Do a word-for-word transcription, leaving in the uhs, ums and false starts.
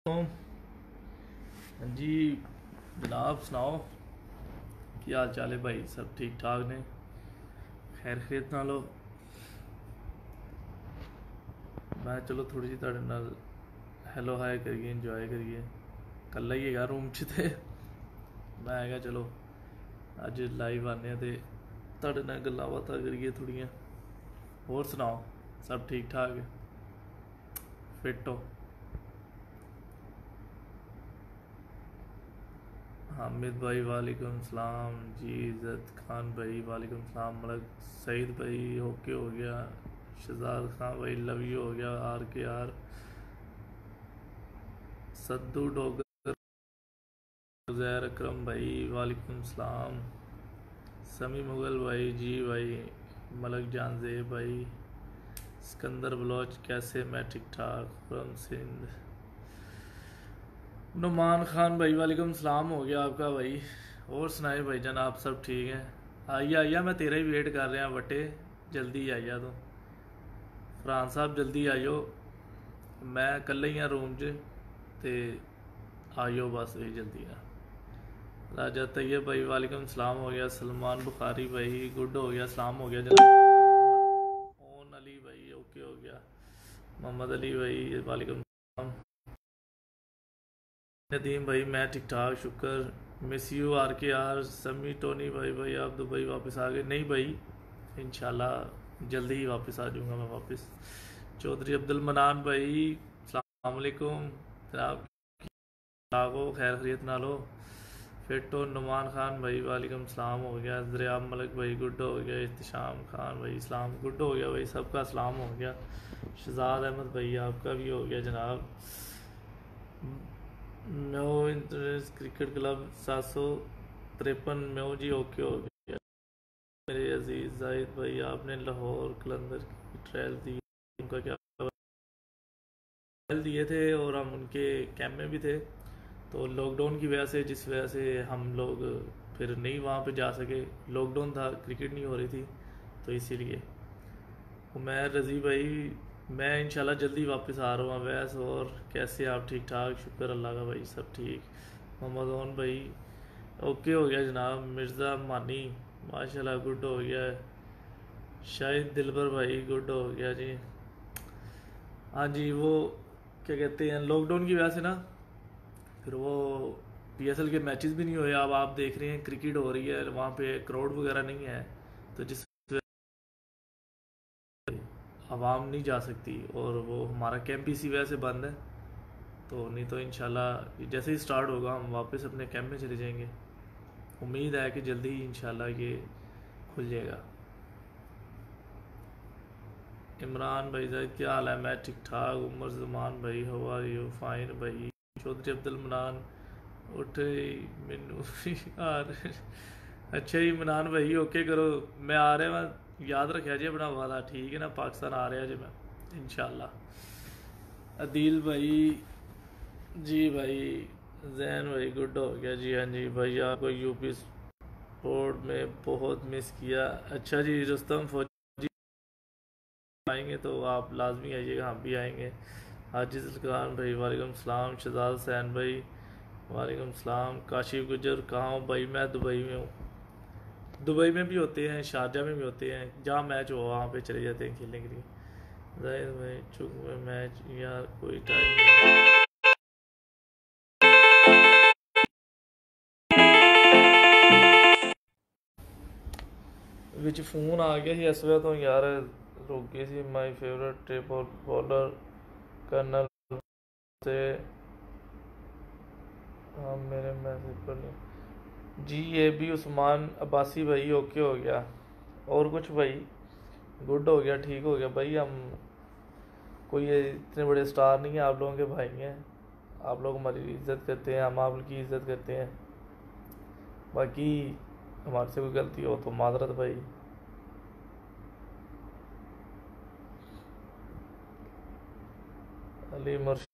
हाँ जी जनाब, सुनाओ की हाल चाल है भाई? सब ठीक ठाक ने? खैर खैरियत नाल हो? मैं चलो थोड़ी जी तुहाडे नाल हैलो हाय करिए, इंजॉय करिए। कल्ला ही है रूम च ते मैं कहा चलो अज लाइव आने ते तुहाडे नाल गल्लां बातां करिए थोड़ियां। होर सुनाओ, सब ठीक ठाक है? फिट हो? हामिद भाई वालेकुम सलाम जी। इज़्ज़त खान भाई वालेकुम सलाम। मलक सईद भाई ओके हो गया। शहजाद खान भाई लव यू हो गया। आर के आर सद्दू डोगर जैर अकरम भाई वालेकुम सलाम। समी मुगल भाई जी भाई। मलक जान जेब भाई। सिकंदर बलोच कैसे? मैं ठीक ठाक। फ्रॉम सिंध। नुमान खान भाई वालेकुम सलाम हो गया आपका भाई। और सुनाए भाई जान, आप सब ठीक हैं? आइया आइया, मैं तेरा ही वेट कर रहा बटे, जल्दी आइया तू। फरहान साहब जल्दी आइयो, मैं कल्ले ही हाँ रूम च ते आइयो बस ये जल्दी आ। राजा तैयब भाई वालेकुम सलाम हो गया। सलमान बुखारी भाई गुड हो गया, सलाम हो गया जनाब। ओन अली भाई ओके हो गया। मोहम्मद अली भाई वालेकुम सलाम। नदीम भाई मैं ठीक ठाक शुक्र। मिस यू आर के आर। समी टोनी भाई भाई आप दुबई वापस आ गए? नहीं भाई, इंशाल्लाह जल्दी ही वापस आ जाऊँगा मैं वापस। चौधरी अब्दुल मनान भाई अस्सलाम वालेकुम जनाब, ठाक हो? खैर खरीत ना लो? फिर तो नुमान खान भाई वालेकुम सलाम हो गया। दरियाब मलिक भाई गुड हो गया। इख्तिशाम खान भाई इस्लाम गुड हो गया भाई, सबका सलाम हो गया। शहजाद अहमद भाई आपका भी हो गया जनाब। म्यो इंटरनेट क्रिकेट क्लब सात सौ तिरपन म्यो जी ओके हो गया। मेरे अजीज़ जाहिद भाई आपने लाहौर कलंदर की ट्रायल दी, उनका क्या? ट्रायल दिए थे और हम उनके कैंप में भी थे, तो लॉकडाउन की वजह से, जिस वजह से हम लोग फिर नहीं वहाँ पे जा सके। लॉकडाउन था, क्रिकेट नहीं हो रही थी, तो इसीलिए। उमैर रज़ी भाई मैं इंशाल्लाह जल्दी वापस आ रहा हूँ वैस। और कैसे आप? ठीक ठाक शुक्र अल्लाह का भाई, सब ठीक। मोहम्मद ओन भाई ओके हो गया जनाब। मिर्ज़ा मानी माशाल्लाह गुड हो गया। शाहिद दिलबर भाई गुड हो गया जी। हाँ जी, वो क्या कहते हैं, लॉकडाउन की वजह से ना फिर वो पीएसएल के मैचेस भी नहीं हुए। अब आप देख रहे हैं क्रिकेट हो रही है, वहाँ पे क्राउड वगैरह नहीं है, तो जिस आवाम नहीं जा सकती, और वो हमारा कैंप इसी वजह से बंद है। तो नहीं तो इंशाल्लाह जैसे ही स्टार्ट होगा हम वापस अपने कैंप में चले जाएंगे। उम्मीद है कि जल्दी ही इंशाल्लाह ये खुल जाएगा। इमरान भाई जाहिद क्या हाल है? मैं ठीक ठाक। उमर जमान भाई हाउ आर यू? फाइन भाई। चौधरी अब्दुल मनान उठ मैनू यार अच्छा जी मनान भाई ओके करो, मैं आ रहा मैं याद रखा जी अपना वादा, ठीक है ना? पाकिस्तान आ रहा जी मैं इंशाल्लाह। अदील भाई जी भाई। जैन भाई गुड हो गया जी। हाँ जी भाई, आपको यूपी स्पोर्ट में बहुत मिस किया। अच्छा जी रुस्तम फौजी आएंगे तो आप लाजमी आइएगा, हम भी आएंगे। हाजिज खान भाई वालेकुम सलाम। शहजाद सैन भाई वालेकुम सलाम। काशिफ गुजर कहाँ हो भाई? मैं दुबई में हूँ। दुबई में भी होते हैं, शारजा में भी होते हैं, जहाँ मैच हो वहाँ पे चले जाते हैं खेलने के लिए। जाहिद भाई चुक में मैच या कोई टाइम नहीं। विच फोन आ गया ਸੀ ਇਸ ਵੇਲੇ ਤੋਂ ਯਾਰ, ਰੁਕ ਗਈ ਸੀ। My favourite triple bowler colonel से। हाँ मेरे मैसेज पर नहीं जी। ये भी उस्मान अब्बासी भाई ओके हो गया। और कुछ भाई गुड हो गया, ठीक हो गया भाई। हम कोई ये इतने बड़े स्टार नहीं हैं, आप लोगों के भाई हैं, आप लोग हमारी इज्जत करते हैं, हम आप की इज्जत करते हैं। बाकी हमारे से कोई गलती हो तो माजरत भाई। अली मुर्श